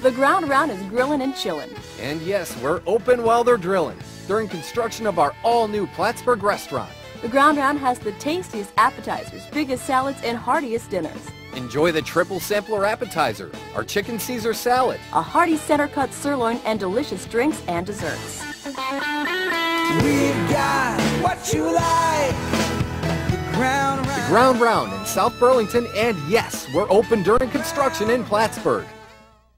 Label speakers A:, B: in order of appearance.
A: The Ground Round is grillin' and chillin'.
B: And yes, we're open while they're drilling during construction of our all-new Plattsburgh restaurant.
A: The Ground Round has the tastiest appetizers, biggest salads, and heartiest dinners.
B: Enjoy the triple sampler appetizer, our chicken Caesar salad,
A: A hearty center-cut sirloin, and delicious drinks and desserts.
C: We've got what you like.
B: the Ground Round in South Burlington, and yes, we're open during construction in Plattsburgh.